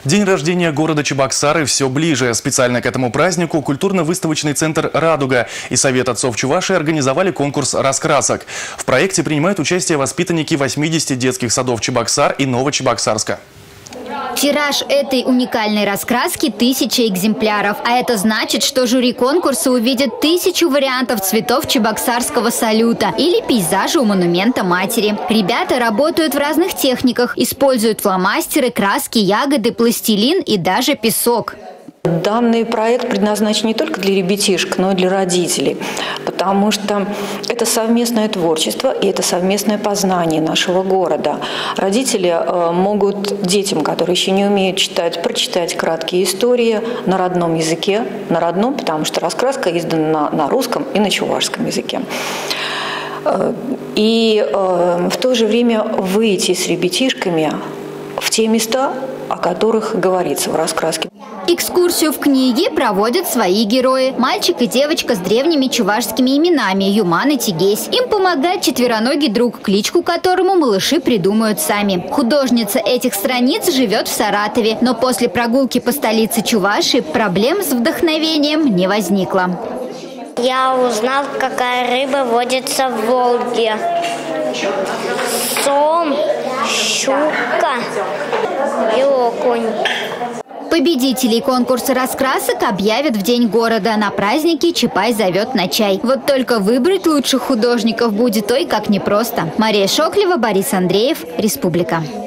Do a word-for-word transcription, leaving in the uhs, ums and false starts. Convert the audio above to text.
День рождения города Чебоксары все ближе. Специально к этому празднику культурно-выставочный центр «Радуга» и Совет отцов Чувашии организовали конкурс раскрасок. В проекте принимают участие воспитанники восьмидесяти детских садов Чебоксар и Новочебоксарска. Тираж этой уникальной раскраски – тысяча экземпляров. А это значит, что жюри конкурса увидит тысячу вариантов цветов чебоксарского салюта или пейзажа у монумента матери. Ребята работают в разных техниках, используют фломастеры, краски, ягоды, пластилин и даже песок. Данный проект предназначен не только для ребятишек, но и для родителей, потому что это совместное творчество и это совместное познание нашего города. Родители могут детям, которые еще не умеют читать, прочитать краткие истории на родном языке, на родном, потому что раскраска издана на, на русском и на чувашском языке. И э, в то же время выйти с ребятишками в те места, о которых говорится в раскраске. Экскурсию в книге проводят свои герои. Мальчик и девочка с древними чувашскими именами Юман и Тигесь. Им помогает четвероногий друг, кличку которому малыши придумают сами. Художница этих страниц живет в Саратове, но после прогулки по столице Чувашии проблем с вдохновением не возникло. Я узнал, какая рыба водится в Волге. Сом, щука и окунь. Победителей конкурса раскрасок объявят в День города. На празднике Чапай зовет на чай. Вот только выбрать лучших художников будет ой как непросто. Мария Шоклева, Борис Андреев, Республика.